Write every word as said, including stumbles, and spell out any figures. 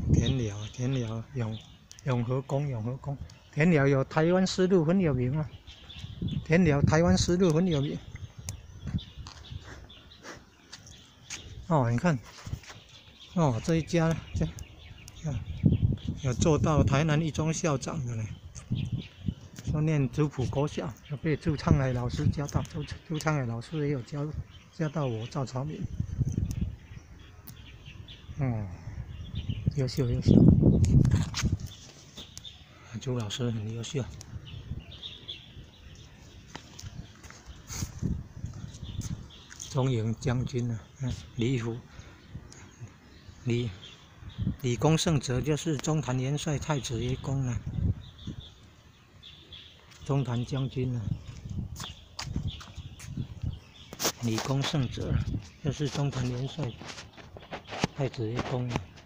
田寮，田寮永永和宫，永和宫。田寮有台湾丝路很有名啊，田寮台湾丝路很有名。哦，你看，哦，这一家这，啊，有做到台南一中校长的呢。说念族谱国小，有被朱昌海老师教到，朱朱昌海老师也有教教到我赵朝明。哦，优秀优秀，朱老师很优秀。中营将军啊，嗯，李虎，李李公胜哲就是中坛元帅太子爷公啊。中坛将军啊，李公胜哲就是中坛元帅太子爷公啊。